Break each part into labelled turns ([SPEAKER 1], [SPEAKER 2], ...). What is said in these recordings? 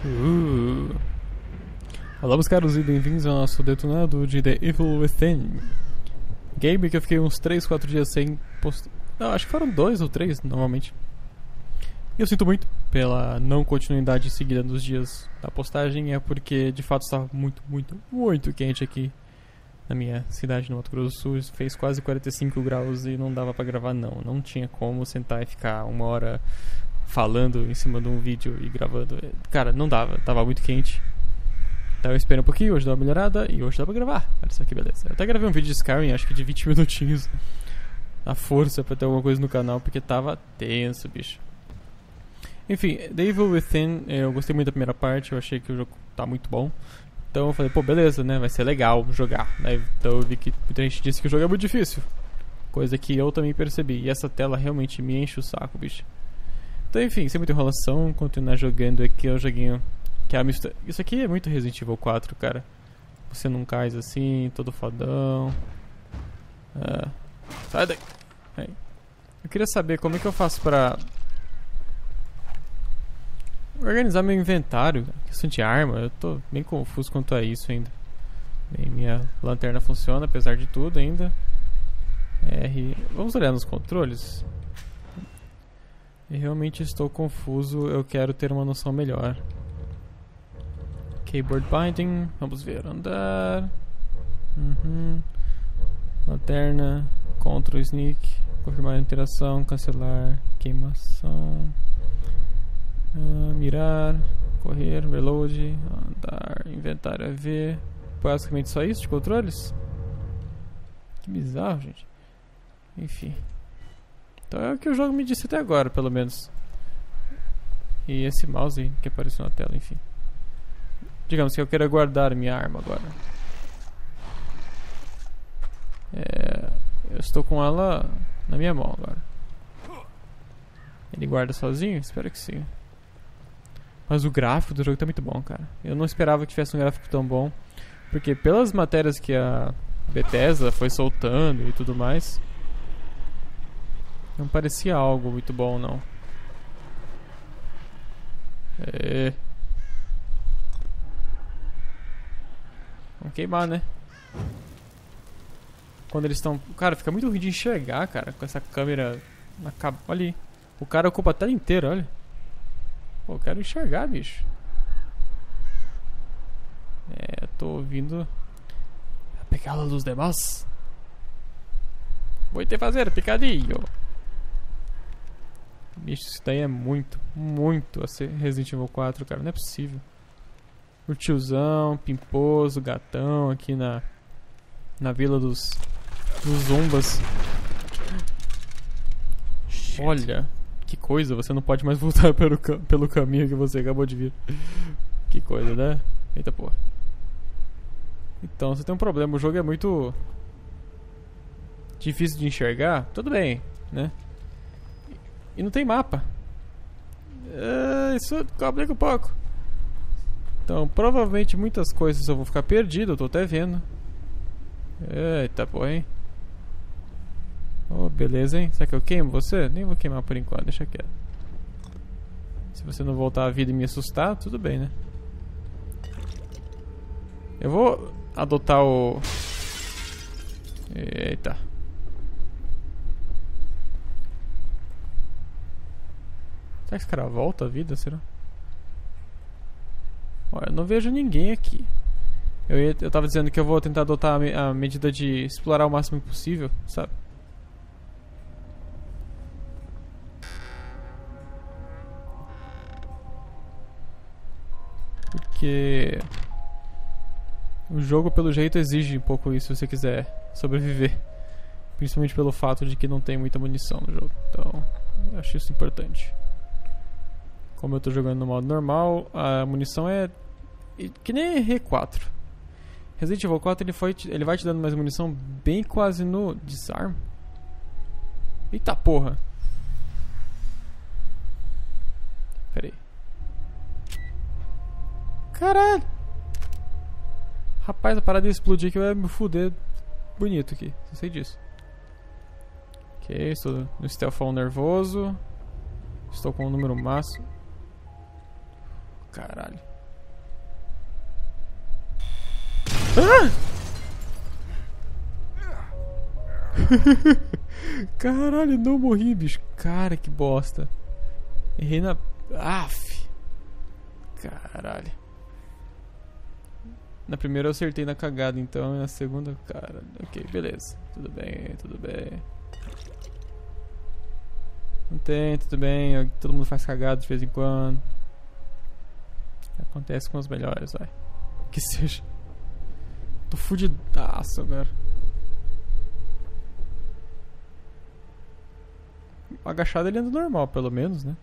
[SPEAKER 1] Olá, meus caros, e bem-vindos ao nosso detonado de The Evil Within. Game que eu fiquei uns 3, 4 dias sem postar. Não, acho que foram 2 ou 3 normalmente. E eu sinto muito pela não continuidade seguida dos dias da postagem. É porque de fato estava muito quente aqui na minha cidade, no Mato Grosso do Sul. Fez quase 45 graus e não dava pra gravar, não. Não tinha como sentar e ficar uma hora falando em cima de um vídeo e gravando. Cara, não dava, tava muito quente. Então eu esperei um pouquinho, hoje dá uma melhorada e hoje dá pra gravar. Olha só que beleza. Eu até gravei um vídeo de Skyrim, acho que de 20 minutinhos. A força pra ter alguma coisa no canal, porque tava tenso, bicho. Enfim, The Evil Within, eu gostei muito da primeira parte, eu achei que o jogo tá muito bom. Então eu falei, pô, beleza, né, vai ser legal jogar, né? Então eu vi que muita gente disse que o jogo é muito difícil. Coisa que eu também percebi. E essa tela realmente me enche o saco, bicho. Então enfim, sem muita enrolação, continuar jogando aqui é o joguinho que é a mistura. Isso aqui é muito Resident Evil 4, cara. Você não cai assim, todo fodão. Sai daí. Aí. Eu queria saber como é que eu faço pra organizar meu inventário, questão de arma. Eu tô bem confuso quanto a isso ainda. Bem, minha lanterna funciona apesar de tudo ainda. R. Vamos olhar nos controles. Eu realmente estou confuso, eu quero ter uma noção melhor. Keyboard binding, vamos ver, andar. Lanterna, Ctrl, sneak, confirmar a interação, cancelar, queimação, mirar, correr, reload, andar, inventário AV. Basicamente só isso de controles? Que bizarro, gente. Enfim. Então é o que o jogo me disse até agora, pelo menos. E esse mouse aí que apareceu na tela, enfim. Digamos que eu queira guardar minha arma agora. Eu estou com ela na minha mão agora. Ele guarda sozinho? Espero que sim. Mas o gráfico do jogo tá muito bom, cara. Eu não esperava que tivesse um gráfico tão bom. Porque pelas matérias que a Bethesda foi soltando e tudo mais, não parecia algo muito bom, não. Vamos queimar, né? Quando eles estão... Cara, fica muito ruim de enxergar, cara, com essa câmera na cab... Olha ali. O cara ocupa a tela inteira, olha. Pô, eu quero enxergar, bicho. Eu tô ouvindo a pegada dos demais. Vou te fazer picadinho. Bicho, isso daí é muito a ser Resident Evil 4, cara. Não é possível. O tiozão, pimposo, gatão aqui na vila dos zumbas. Olha, que coisa. Você não pode mais voltar pelo caminho que você acabou de vir. Que coisa, né? Eita porra. Então, você tem um problema. O jogo é muito difícil de enxergar. Tudo bem, né? E não tem mapa. Isso complica um pouco. Então, provavelmente muitas coisas eu vou ficar perdido. Eu tô até vendo. Eita porra, hein? Oh, beleza, hein? Será que eu queimo você? Nem vou queimar por enquanto, deixa quieto. Se você não voltar à vida e me assustar, tudo bem, né? Eu vou adotar o... Eita. Será que esse cara volta à vida, será? Olha, eu não vejo ninguém aqui. Eu tava dizendo que eu vou tentar adotar a medida de explorar o máximo possível, sabe? Porque o jogo, pelo jeito, exige um pouco isso se você quiser sobreviver. Principalmente pelo fato de que não tem muita munição no jogo. Então, eu acho isso importante. Como eu tô jogando no modo normal, a munição é que nem R4. Resident Evil 4 ele vai te dando mais munição bem quase no desarme. Eita porra. Pera aí. Caralho. Rapaz, a parada ia explodir que vai me fuder bonito aqui. Não sei disso. Ok, estou no stealthão nervoso. Estou com o número máximo. Caralho. Ah! Caralho, não morri, bicho. Cara, que bosta. Errei na... Aff. Caralho. Na primeira eu acertei na cagada, então. E na segunda, cara... Ok, beleza. Tudo bem, tudo bem. Não tem, tudo bem. Todo mundo faz cagada de vez em quando. Acontece com os melhores, vai. Que seja. Tô fudidaço agora. Agachado ele anda normal, pelo menos, né?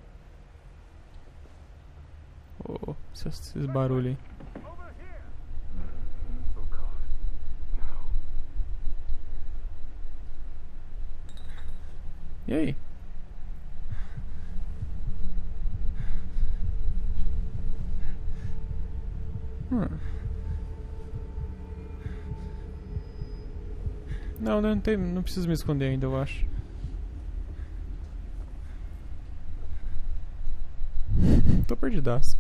[SPEAKER 1] Oh, esses barulhos aí. E aí? Não, não preciso me esconder ainda, eu acho. Tô perdidaço.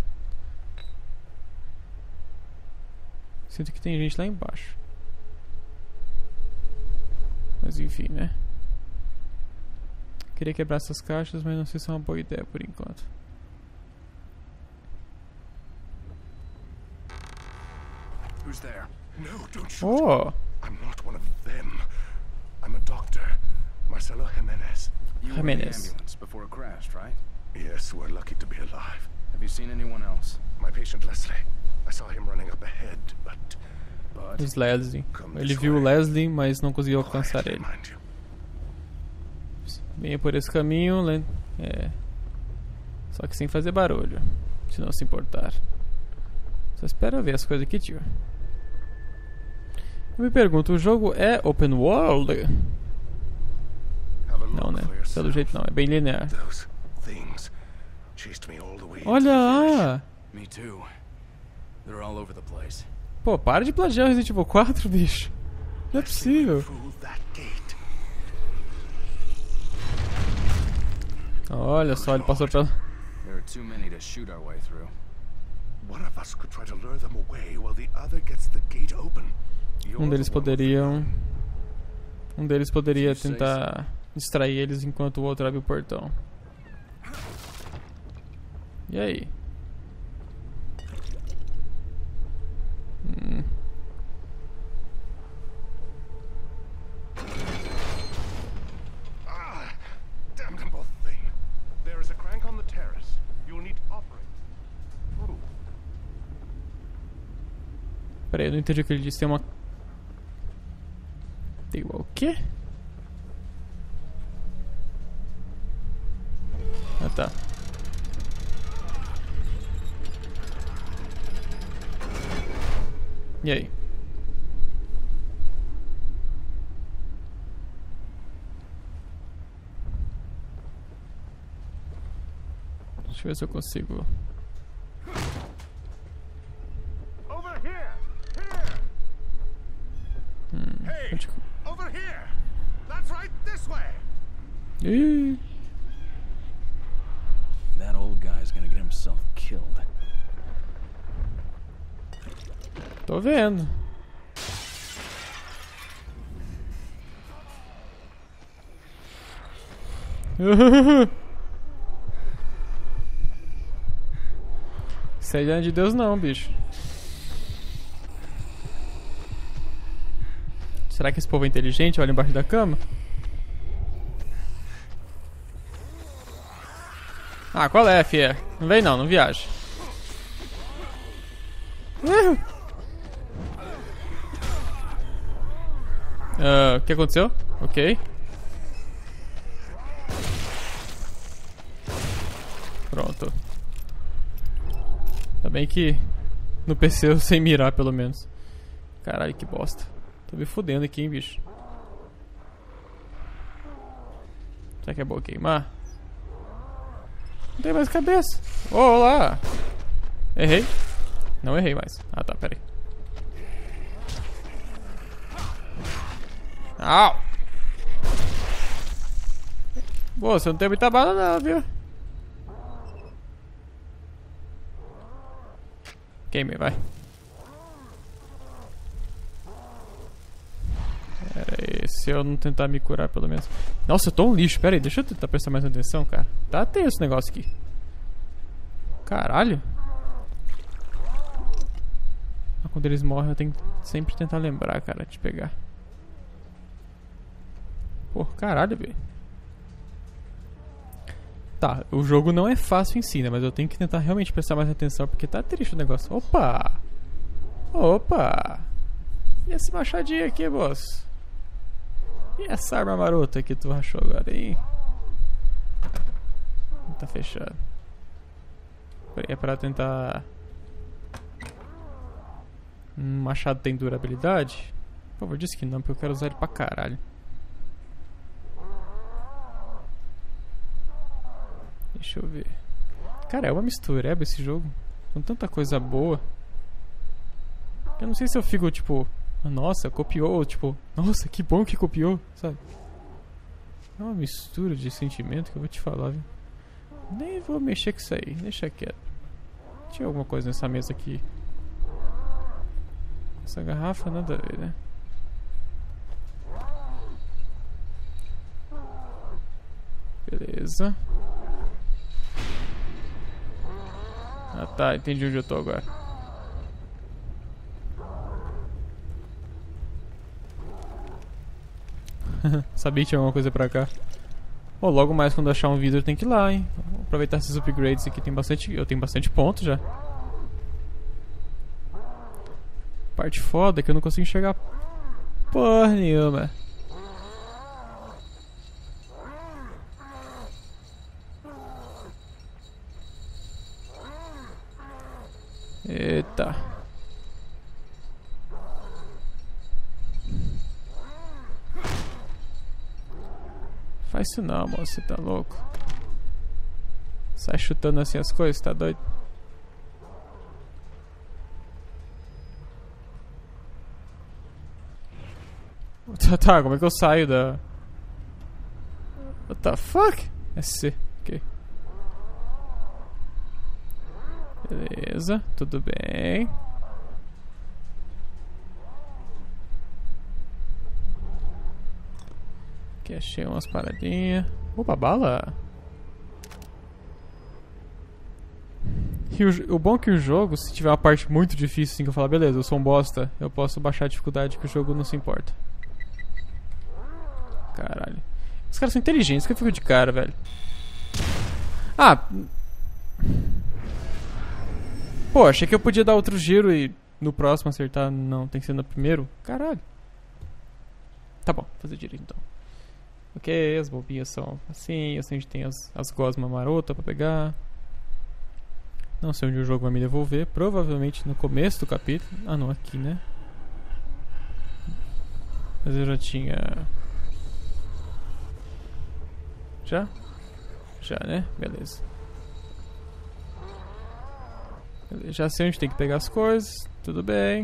[SPEAKER 1] Sinto que tem gente lá embaixo. Mas enfim, né? Queria quebrar essas caixas, mas não sei se é uma boa ideia por enquanto.
[SPEAKER 2] Who's there? No, don't shoot.
[SPEAKER 1] Oh!
[SPEAKER 2] I'm not one of them. I'm a doctor, Marcelo Jimenez. You were in the ambulance before it crashed, right?
[SPEAKER 3] Yes, we're lucky to be alive.
[SPEAKER 2] Have you seen anyone else?
[SPEAKER 3] My patient Leslie. I saw him running up ahead, but...
[SPEAKER 1] Os Leslie. Ele viu o Leslie, mas não conseguiu alcançar ele. Venha por esse caminho, só que sem fazer barulho, se não se importar. Só espera ver as coisas aqui, tio. Eu me pergunto, o jogo é open world? Não, né? Pelo jeito não, é bem linear. Olha lá!
[SPEAKER 2] Me too. They're all over the place.
[SPEAKER 1] Pô, para de plagiar o Resident Evil 4, bicho. Não é possível. Olha só, ele passou pela...
[SPEAKER 2] There are too many to shoot our way through.
[SPEAKER 3] One of us could try to lure them away while the other gets the gate open.
[SPEAKER 1] Um deles poderia tentar distrair eles enquanto o outro abre o portão. E aí?
[SPEAKER 3] Damn them both thing. There is a crank on the terrace. You will need to operate.
[SPEAKER 1] Peraí, eu não entendi o que ele disse. Tem uma... Tem o quê? Ah, tá. E aí? Deixa eu ver se eu consigo.
[SPEAKER 3] Over here. Hey, over here. That's right, this way.
[SPEAKER 1] Ih,
[SPEAKER 2] That old guy's gonna get himself killed.
[SPEAKER 1] tô vendo. Isso aí não é de Deus não, bicho. Será que esse povo é inteligente? Olha embaixo da cama. Ah, qual é, fia? Não vem não, não viaja. O que aconteceu? Ok. Pronto. Ainda bem que no PC eu sei mirar, pelo menos. Caralho, que bosta. Tô me fudendo aqui, hein, bicho. Será que é bom queimar? Não tem mais cabeça. Oh, olá. Errei. Não errei mais. Ah, tá, peraí. Au! Pô, você não tem muita bala não, viu? Queimei, vai. se eu não tentar me curar, pelo menos. Nossa, eu tô um lixo. Pera aí, deixa eu tentar prestar mais atenção, cara. Tá tenso esse negócio aqui. Caralho. Quando eles morrem, eu tenho que sempre tentar lembrar, cara, de pegar. Pô, caralho, velho. Tá, o jogo não é fácil em si, né? Mas eu tenho que tentar realmente prestar mais atenção, porque tá triste o negócio. Opa! Opa! E esse machadinho aqui, boss? E essa arma marota que tu achou agora, hein? Tá fechado. É pra tentar... machado tem durabilidade? Por favor, diz que não, porque eu quero usar ele pra caralho. Deixa eu ver. Cara, é uma mistureba esse jogo. Com tanta coisa boa. Eu não sei se eu fico tipo... nossa, copiou. Tipo, nossa, que bom que copiou, sabe? É uma mistura de sentimento que eu vou te falar, viu? Nem vou mexer com isso aí. Deixa quieto. Tinha alguma coisa nessa mesa aqui. Essa garrafa nada a ver, né? Beleza. Ah tá, entendi onde eu tô agora. Sabia que tinha alguma coisa pra cá. Oh, logo mais quando achar um vidro tem que ir lá, hein? Vou aproveitar esses upgrades aqui, tem bastante. Eu tenho bastante pontos já. Parte foda é que eu não consigo enxergar porra nenhuma. Eita. Faz isso não, moço, você tá louco. Sai chutando assim as coisas, tá doido? Tá, como é que eu saio da... What the fuck? É C, ok. Beleza, tudo bem. Aqui achei umas paradinhas. Opa, bala! E o bom é que o jogo, se tiver uma parte muito difícil assim que eu falar, beleza, eu sou um bosta, eu posso baixar a dificuldade que o jogo não se importa. Caralho. Os caras são inteligentes, que eu fico de cara, velho. Ah! Pô, achei que eu podia dar outro giro e no próximo acertar. Não, tem que ser no primeiro. Caralho. Tá bom, vou fazer direito então. Ok, as bombinhas são assim. Eu sei onde tem as gosmas marotas pra pegar. Não sei onde o jogo vai me devolver. Provavelmente no começo do capítulo. Ah não, aqui, né? Mas eu já tinha... Já? Já, né? Beleza. Já sei onde tem que pegar as coisas. Tudo bem.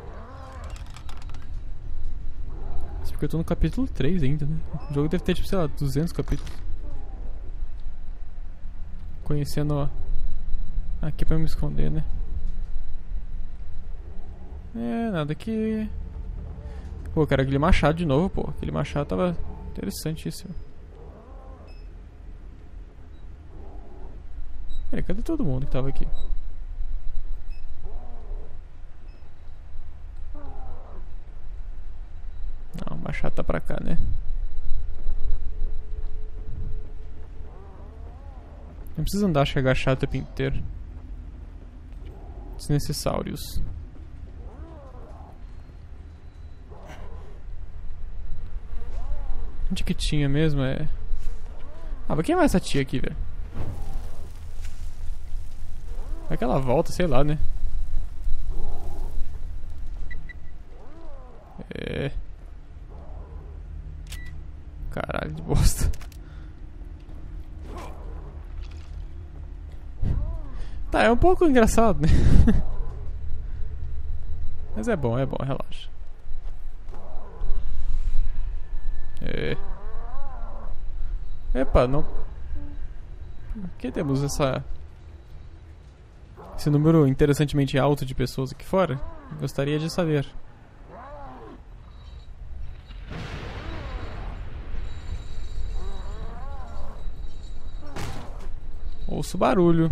[SPEAKER 1] Isso porque eu tô no capítulo 3 ainda, né? O jogo deve ter, tipo, sei lá, 200 capítulos. Conhecendo, ó. Aqui pra me esconder, né? É, nada aqui. Pô, cara, aquele machado de novo, pô. Aquele machado tava interessantíssimo. Peraí, cadê todo mundo que tava aqui? Não, o machado tá pra cá, né? Não precisa andar, chegar agachado o tempo inteiro. Desnecessários. Onde que tinha mesmo? É... Ah, mas quem é mais essa tia aqui, velho? Vai que ela volta, sei lá, né? É... Caralho de bosta. Tá, é um pouco engraçado, né? Mas é bom, relaxa. É... Epa, não... Por que temos esse número interessantemente alto de pessoas aqui fora? Gostaria de saber. Ouço barulho.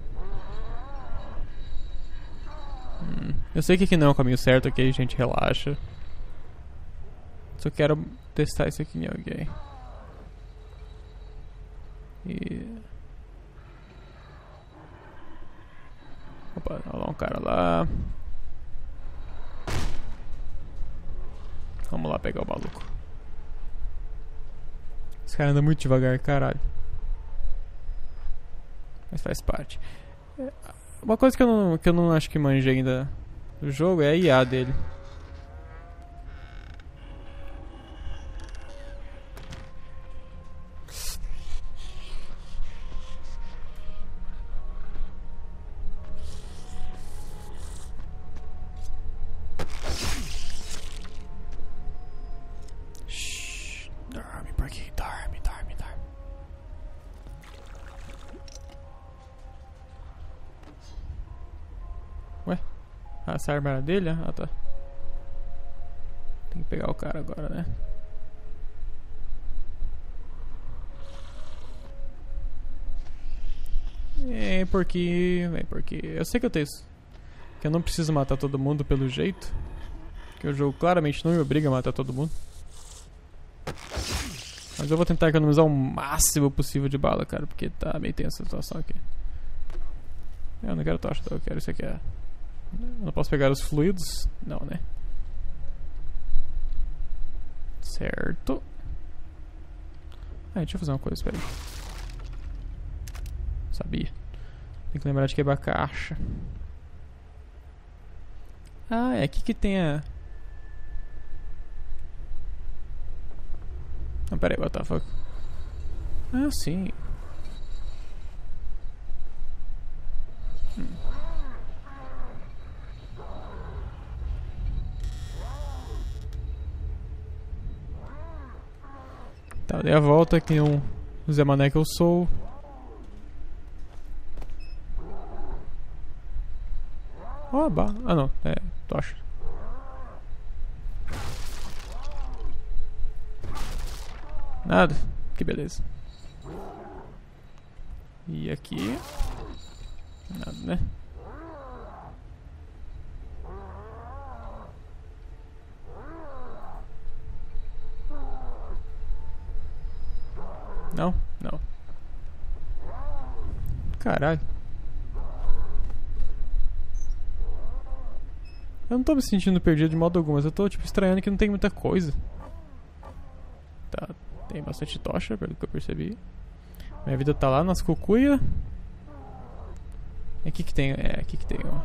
[SPEAKER 1] Eu sei que aqui não é o caminho certo, ok, gente, relaxa. Só quero testar isso aqui em alguém. Opa, olha lá um cara lá. Vamos lá pegar o maluco. Esse cara anda muito devagar, caralho. Mas faz parte. Uma coisa que eu não acho que manjei ainda do jogo é a IA dele. Dorme, porquinho, dorme. Ué? Essa arma era dele? Ah, tá. Tem que pegar o cara agora, né? Vem porquinho. Eu sei que eu tenho isso. Que eu não preciso matar todo mundo pelo jeito. Que o jogo claramente não me obriga a matar todo mundo. Mas eu vou tentar economizar o máximo possível de bala, cara. Porque tá meio tensa a situação aqui. Eu não quero tocha, eu quero isso aqui. Eu não posso pegar os fluidos? Não, né? Certo. Deixa eu fazer uma coisa, espera aí. Sabia. Tem que lembrar de quebrar a caixa. É aqui que tem a... Não, pera aí, what the fuck? Sim. Tá, dei a volta, que um Zé Mané que eu sou. Não, é tocha. Nada, que beleza. E aqui nada, né? Não. Caralho. Eu não tô me sentindo perdido de modo algum, mas eu tô tipo estranhando que não tem muita coisa. Tá, tem bastante tocha, pelo que eu percebi. Minha vida tá lá nas cucuia. Aqui que tem, aqui que tem, ó.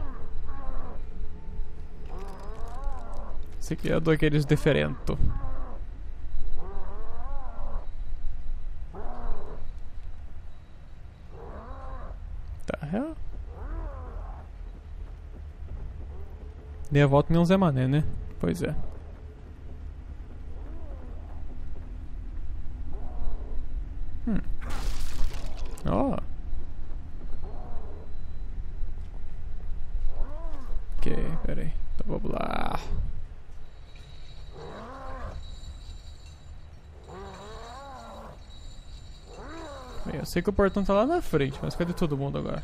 [SPEAKER 1] Esse aqui é daqueles diferentes. Tá, real. Dei a volta em um Zé Mané, né? Pois é. Ok, pera aí. Então vamos lá. Bem, eu sei que o portão tá lá na frente, mas cadê todo mundo agora?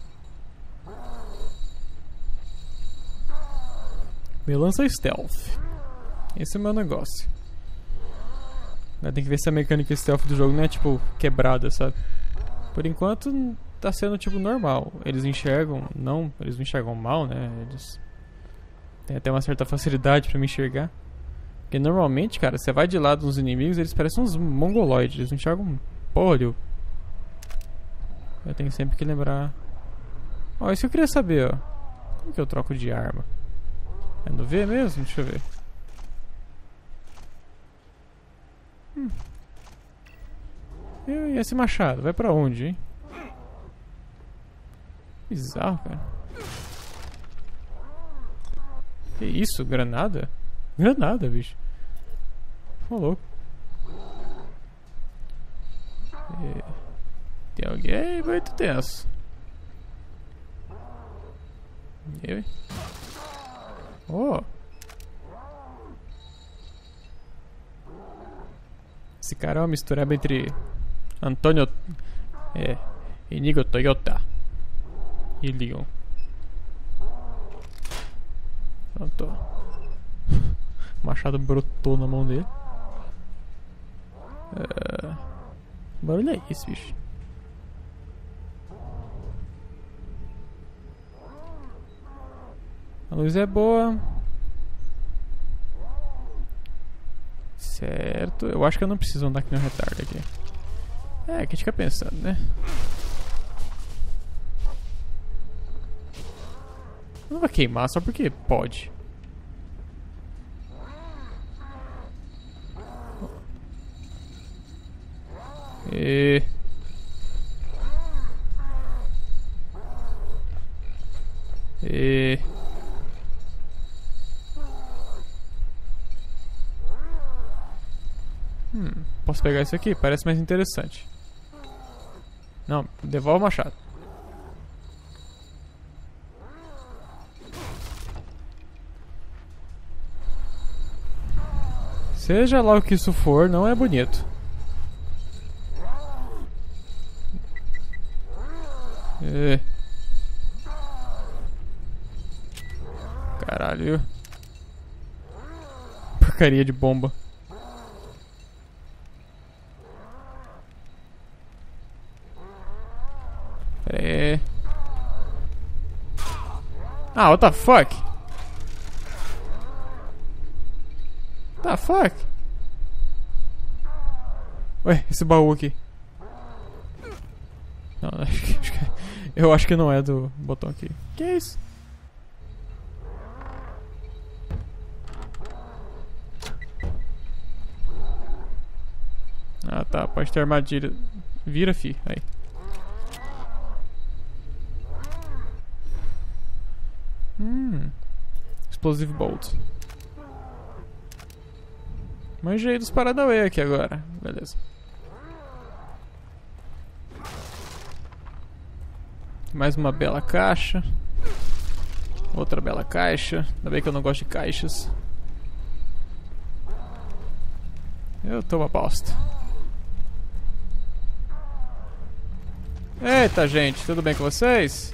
[SPEAKER 1] Me lança stealth. Esse é o meu negócio. Tem que ver se a mecânica stealth do jogo não é tipo quebrada, sabe? Por enquanto tá sendo tipo normal. Eles não enxergam mal, né? Eles têm até uma certa facilidade pra me enxergar. Porque normalmente, cara, você vai de lado dos inimigos, eles parecem uns mongoloides. Eles não enxergam porra. Eu tenho sempre que lembrar. Isso que eu queria saber, ó. Como que eu troco de arma? É no V mesmo? Deixa eu ver. E esse machado? Vai pra onde, hein? Bizarro, cara. Que isso? Granada? Granada, bicho. Ô, louco. Tem alguém muito tenso. Eu? Esse cara é uma mistureba entre Antônio Inigo Toyota. E Leon. Pronto. O machado brotou na mão dele. Que barulho é esse, bicho? A luz é boa. Certo. Eu acho que eu não preciso andar aqui no retardo aqui. É, que a gente fica pensando, né? Não vai queimar só porque pode. E... Posso pegar isso aqui? Parece mais interessante. Não, devolve o machado. Seja lá o que isso for, não é bonito. Caralho. Porcaria de bomba. Pera aí. Ah, what the fuck? What the fuck? Ué, esse baú aqui. Não, eu acho que não é do botão aqui. Que é isso? Ah, tá. Pode ter armadilha. Vira, fi. Aí. Explosive Bolt. Manjei dos Paranauê aqui agora. Beleza. Mais uma bela caixa. Outra bela caixa. Ainda bem que eu não gosto de caixas. Eu tô uma bosta. Eita, gente. Tudo bem com vocês?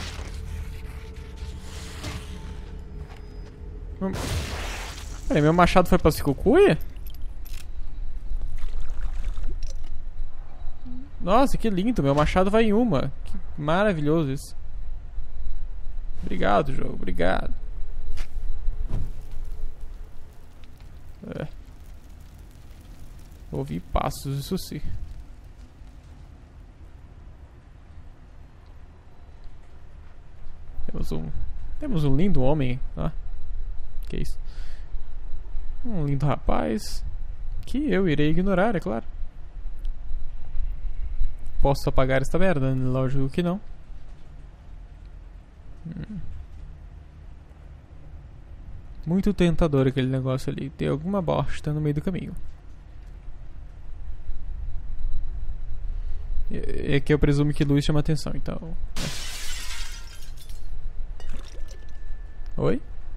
[SPEAKER 1] Peraí, meu machado foi pra Cicucuia? Nossa, que lindo. Meu machado vai em uma. Que maravilhoso isso. Obrigado, jogo. Obrigado. Ouvi passos, isso sim. Temos um lindo homem. Ah, que isso? Um lindo rapaz que eu irei ignorar, é claro. Posso apagar esta merda? Lógico que não. Muito tentador aquele negócio ali. Tem alguma bosta no meio do caminho. E aqui eu presumo que luz chama atenção, então... Oi?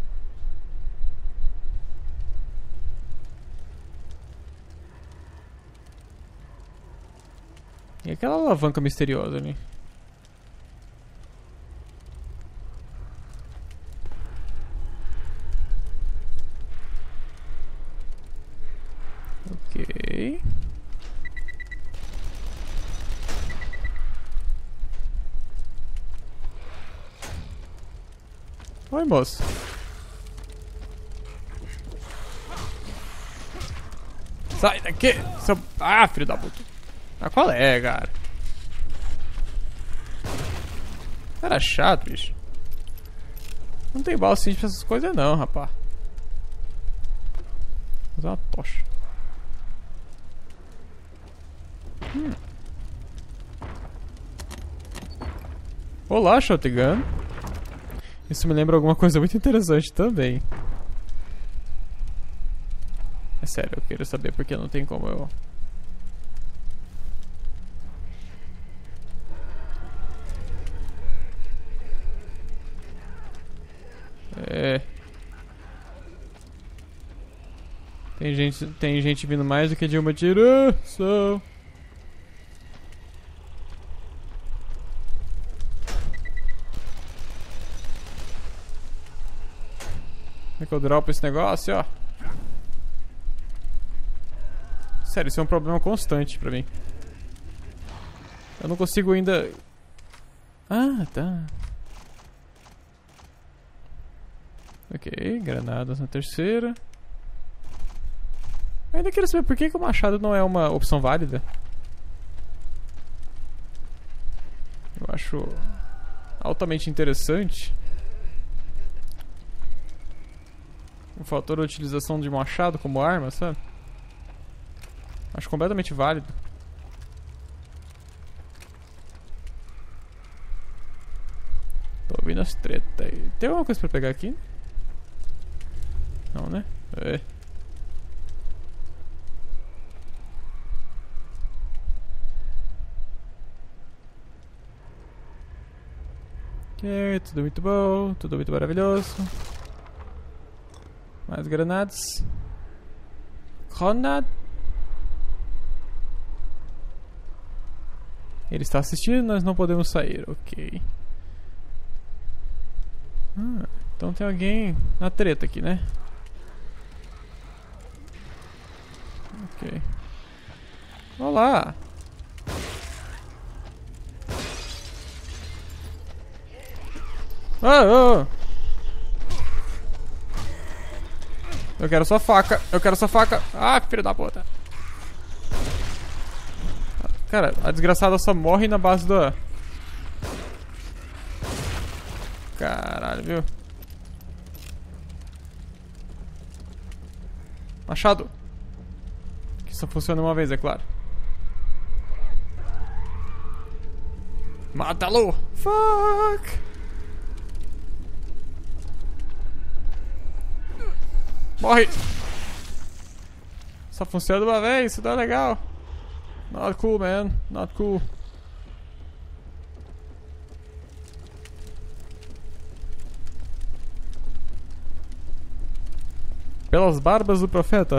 [SPEAKER 1] E aquela alavanca misteriosa ali? Ok. Oi, moço. Sai daqui, seu... Ah, filho da puta. Ah, qual é, cara? Cara chato, bicho. Não tem bala assim pra essas coisas não, rapá. Vou usar uma tocha. Olá, shotgun. Isso me lembra alguma coisa muito interessante também. É sério, eu quero saber porque não tem como eu... Tem gente vindo mais do que de uma direção. Como é que eu dropo esse negócio, ó? Sério, isso é um problema constante pra mim. Eu não consigo ainda... Ah, tá. Ok, granadas na terceira. Eu ainda quero saber por que o machado não é uma opção válida. Eu acho altamente interessante o fator da utilização de machado como arma, sabe? Acho completamente válido. Tô ouvindo as tretas aí. Tem alguma coisa pra pegar aqui? Não, né? É. Ok, tudo muito bom, tudo muito maravilhoso. Mais granadas. Ronald. Ele está assistindo, nós não podemos sair, ok. Então tem alguém na treta aqui, né? Ok. Olá! Oh! Eu quero sua faca, eu quero sua faca. Ah, filho da puta. Cara, a desgraçada só morre na base do... Caralho, viu? Machado. Que só funciona uma vez, é claro. Mata-lo! Fuck! Morre! Só funciona uma vez, isso não é legal. Not cool, man. Not cool. Pelas barbas do profeta.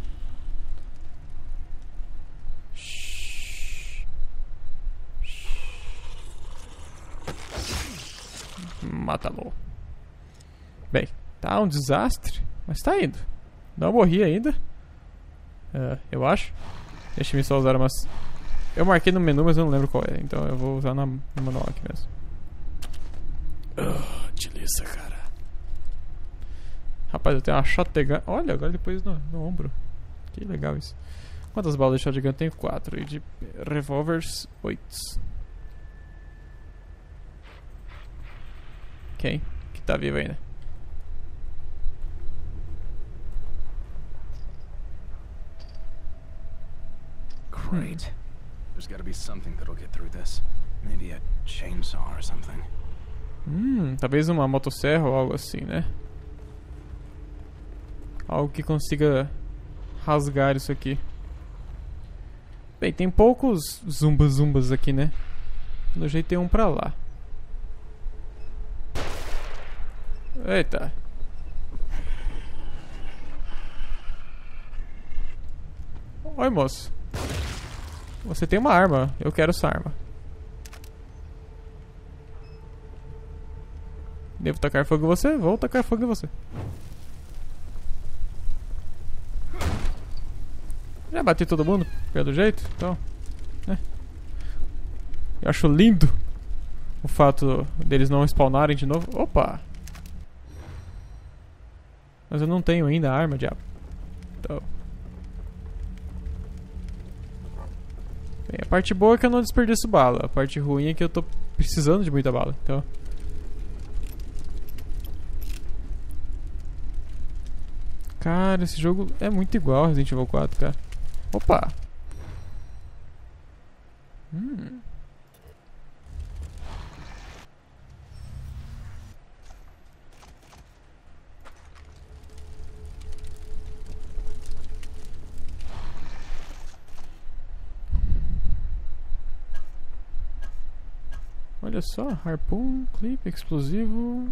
[SPEAKER 1] Mata-lo. Bem, tá um desastre, mas tá indo. Não morri ainda. Eu acho. Deixa-me só usar umas... Eu marquei no menu, mas eu não lembro qual é. Então eu vou usar no manual aqui mesmo. Delícia, cara. Rapaz, eu tenho uma shotgun. Olha, agora depois no ombro. Que legal isso. Quantas balas de shotgun eu tenho? 4. E de revólveres, 8. Quem? Que tá vivo ainda?
[SPEAKER 2] Great. There's gotta be something that'll get through this. Maybe a chainsaw or something.
[SPEAKER 1] Talvez uma motosserra ou algo assim, né? Algo que consiga rasgar isso aqui. Bem, tem poucos zumbas aqui, né? Pelo jeito tem um pra lá. Eita. Oi, moço. Você tem uma arma. Eu quero essa arma. Devo tacar fogo em você? Vou tacar fogo em você. Já bati todo mundo, pelo jeito, então, né? Eu acho lindo o fato deles não spawnarem de novo. Opa! Mas eu não tenho ainda a arma, diabo. Então... Bem, a parte boa é que eu não desperdiço bala. A parte ruim é que eu tô precisando de muita bala, então... Cara, esse jogo é muito igual ao Resident Evil 4, cara. Opa! Olha só, harpoon, clip, explosivo.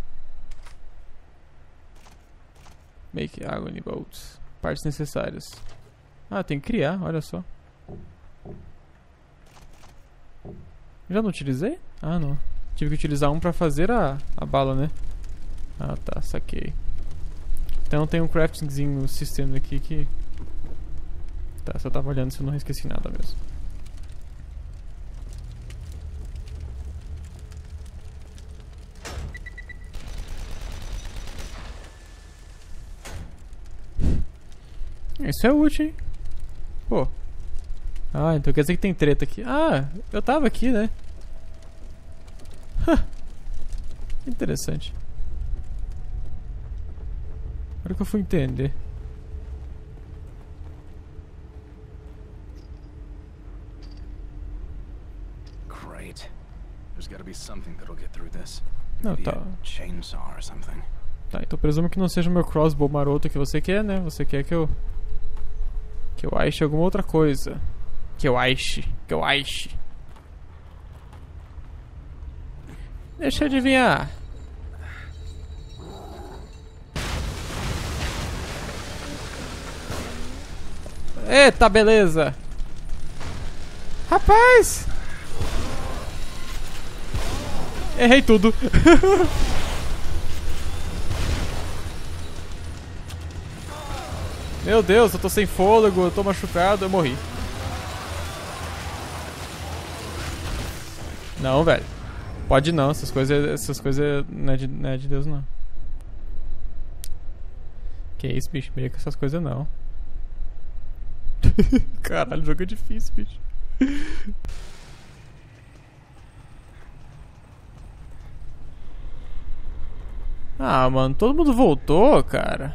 [SPEAKER 1] Make agony bolts. Partes necessárias. Ah, tem que criar, olha só. Já não utilizei? Ah, não. Tive que utilizar um pra fazer a bala, né? Ah, tá, saquei. Então tem um craftingzinho no sistema aqui que... Tá, só tava olhando se eu não esqueci nada mesmo. Isso é útil, hein? Pô. Ah, então quer dizer que tem treta aqui. Ah, eu tava aqui, né? Interessante. Agora que eu fui entender.
[SPEAKER 2] Great. There's gotta be something that'll get through this.
[SPEAKER 1] Não,
[SPEAKER 2] Maybe
[SPEAKER 1] tá.
[SPEAKER 2] a chainsaw or something.
[SPEAKER 1] Tá, então presumo que não seja o meu crossbow maroto que você quer, né? Você quer que eu ache alguma outra coisa. Que eu ache. Deixa eu adivinhar. Eita, beleza. Rapaz. Errei tudo. Meu Deus, eu tô sem fôlego, eu tô machucado, eu morri. Não, velho. Pode não, essas coisas não é de Deus, não. Que isso, bicho, meio com essas coisas não. Caralho, o jogo é difícil, bicho. Ah, mano, todo mundo voltou, cara.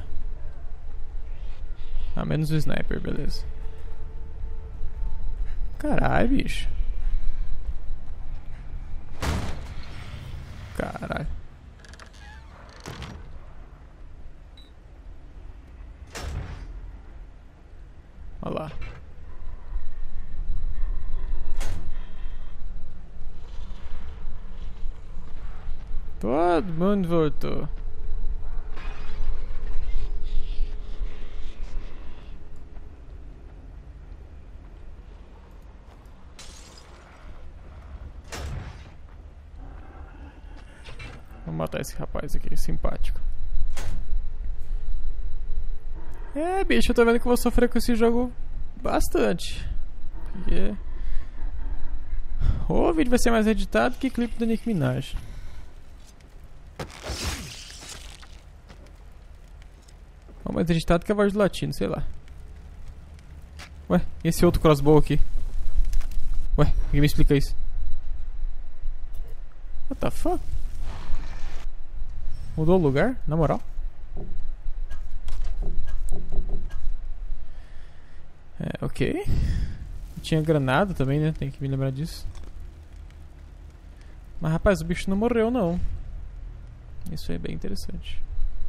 [SPEAKER 1] Ah, menos o sniper, beleza. Caralho, bicho. Caralho. Olha lá. Todo mundo voltou. Vamos matar esse rapaz aqui, simpático. É, bicho, eu tô vendo que eu vou sofrer com esse jogo bastante. Porque... o vídeo vai ser mais editado que clipe da Nicki Minaj. Ou mais editado que a voz do latino, sei lá. Ué, e esse outro crossbow aqui? Ué, alguém me explica isso? What the fuck? Mudou o lugar? Na moral? É, ok. Tinha granada também, né? Tem que me lembrar disso. Mas rapaz, o bicho não morreu não. Isso é bem interessante.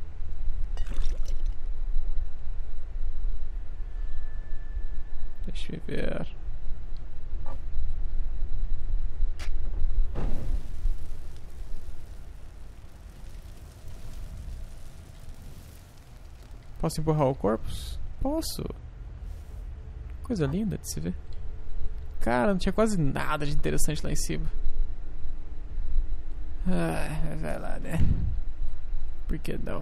[SPEAKER 1] Deixa eu ver. Posso empurrar o corpus? Posso. Coisa linda de se ver. Cara, não tinha quase nada de interessante lá em cima. Ah, vai lá, né? Por que não?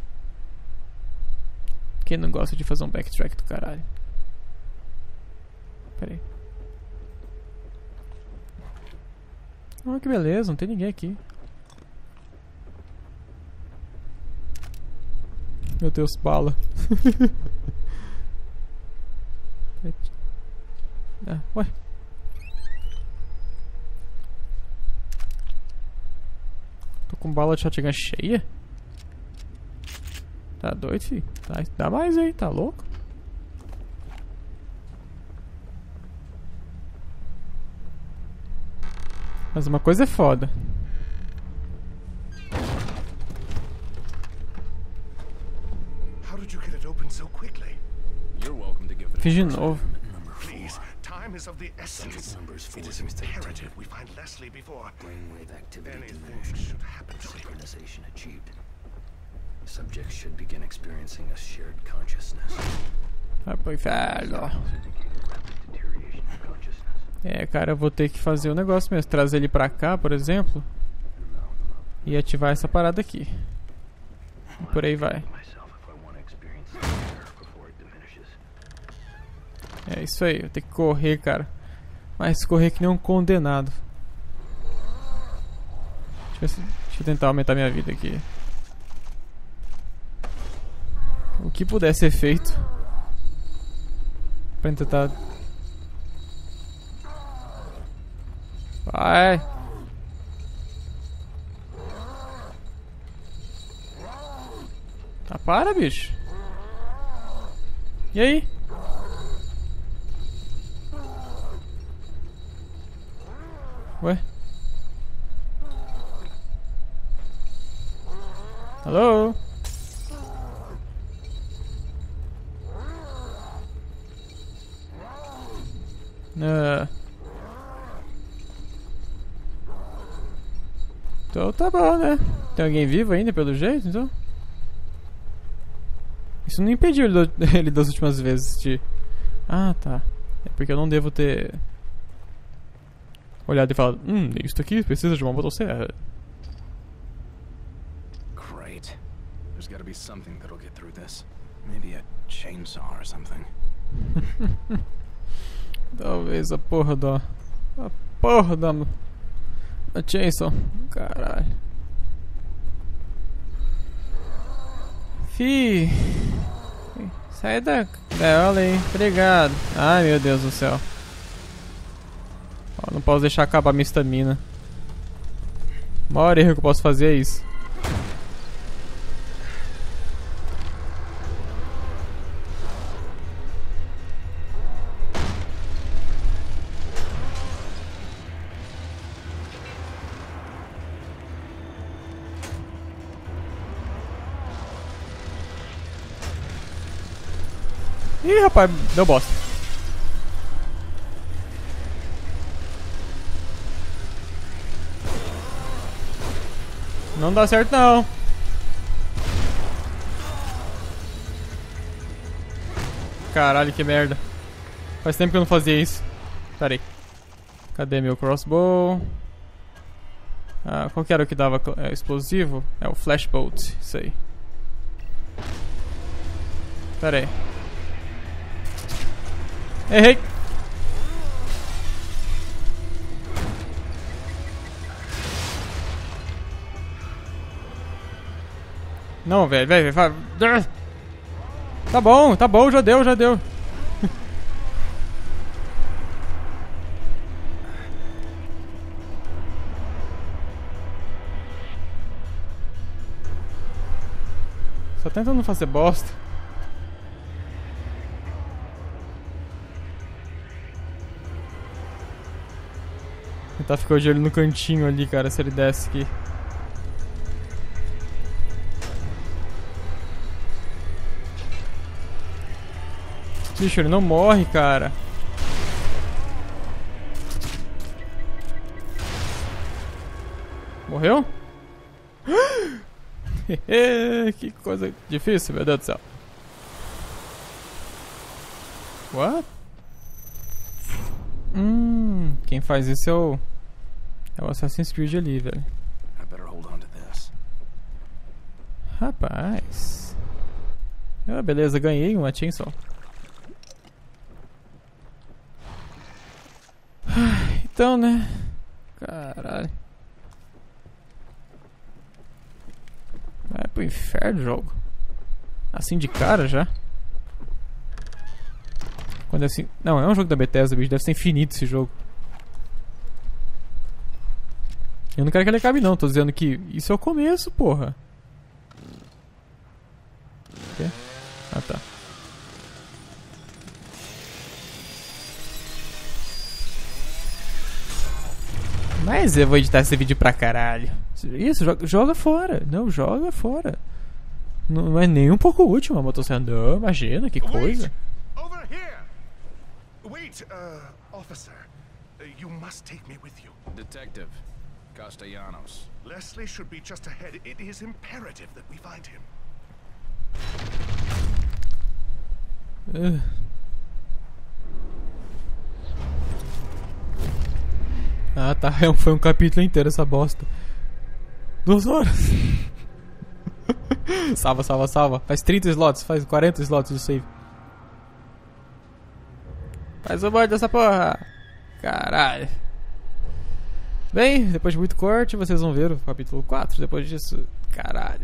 [SPEAKER 1] Quem não gosta de fazer um backtrack do caralho? Pera aí. Oh, que beleza, não tem ninguém aqui. Meu Deus, bala. Ah, ué. Tô com bala de shotgun cheia? Tá doido, filho? Dá mais aí, tá louco? Mas uma coisa é foda. Fiz de novo.
[SPEAKER 3] Please, time is of the essence. It is imperative we find Leslie before
[SPEAKER 4] Brainwave activity
[SPEAKER 3] anything
[SPEAKER 4] diminished.
[SPEAKER 3] should happen to him.
[SPEAKER 4] Synchronization achieved. Subjects should begin experiencing a shared consciousness.
[SPEAKER 1] Vai pro inferno.
[SPEAKER 4] Indicating rapid deterioration of consciousness.
[SPEAKER 1] É, cara, eu vou ter que fazer o negócio mesmo. Trazer ele pra cá, por exemplo. E ativar essa parada aqui. E por aí vai.
[SPEAKER 4] Myself if I want
[SPEAKER 1] É isso aí, eu tenho que correr, cara. Mas correr que nem um condenado. Deixa eu tentar aumentar minha vida aqui. O que puder ser feito pra tentar... Vai! Ah, para, bicho! E aí? Ué? Alô? Então tá bom, né? Tem alguém vivo ainda pelo jeito, então? Isso não impediu ele das últimas vezes de... Ah, tá. É porque eu não devo ter... olhado e falado, isso aqui precisa de uma motosserra.
[SPEAKER 2] Great. There's gotta be something that'll get through this. Maybe a chainsaw or something.
[SPEAKER 1] Talvez a porra da chainsaw. Caralho. Fi. Sai da gaiola aí. Obrigado. Ai, meu Deus do céu. Ó, não posso deixar acabar minha estamina. O maior erro que eu posso fazer é isso. Ih, rapaz, deu bosta. Não dá certo não. Caralho, que merda. Faz tempo que eu não fazia isso. Pera aí. Cadê meu crossbow? Ah, qual que era o que dava explosivo? É o flashbolt, isso aí. Pera aí. Errei! Não, velho, vai. Tá bom, já deu. Só tenta não fazer bosta. Tentar ficar de olho no cantinho ali, cara, se ele desce aqui. Bicho, ele não morre, cara. Morreu? Que coisa difícil, meu Deus do céu. What? Quem faz isso é o Assassin's Creed ali, velho. Rapaz. Ah, beleza, ganhei uma chainsaw. Então, né? Caralho. Vai pro inferno, jogo. Assim de cara já. Quando é assim... Não, é um jogo da Bethesda, bicho. Deve ser infinito esse jogo. Eu não quero que ele acabe, não. Tô dizendo que isso é o começo, porra. O quê? Ah, tá. Mas eu vou editar esse vídeo pra caralho. Isso, joga fora. Não, joga fora. Não é nem um pouco útil uma motosserra. Não, imagina, que coisa.
[SPEAKER 3] Over here. Wait, officer. You must take me with you.
[SPEAKER 2] Detective Castellanos.
[SPEAKER 3] Leslie should be just ahead. It is imperative that we find him.
[SPEAKER 1] Ah, tá. Foi um capítulo inteiro essa bosta. 2 horas. Salva. Faz 30 slots, faz 40 slots de save. Faz o bode dessa porra. Caralho. Bem, depois de muito corte, vocês vão ver o capítulo 4. Depois disso, caralho.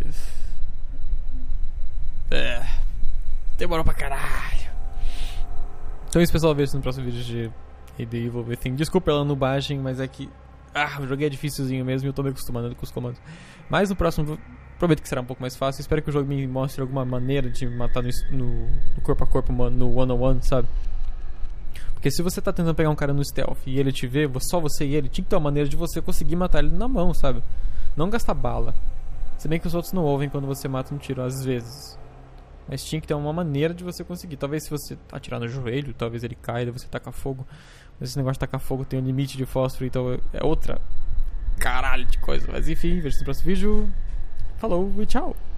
[SPEAKER 1] Demorou pra caralho. Então é isso, pessoal. Vejo no próximo vídeo de The Evil Within. Desculpa pela nubagem, mas é que o jogo é dificilzinho mesmo e eu tô me acostumando com os comandos. Mas no próximo, prometo que será um pouco mais fácil. Espero que o jogo me mostre alguma maneira de matar no corpo a corpo, no one-on-one, sabe? Porque se você tá tentando pegar um cara no stealth e ele te vê, só você e ele, tinha que ter uma maneira de você conseguir matar ele na mão, sabe? Não gastar bala. Se bem que os outros não ouvem quando você mata um tiro, às vezes. Mas tinha que ter uma maneira de você conseguir. Talvez se você atirar no joelho, talvez ele caia e você tacar fogo. Mas esse negócio de tacar fogo tem um limite de fósforo, então é outra caralho de coisa. Mas enfim, veja no próximo vídeo. Falou e tchau!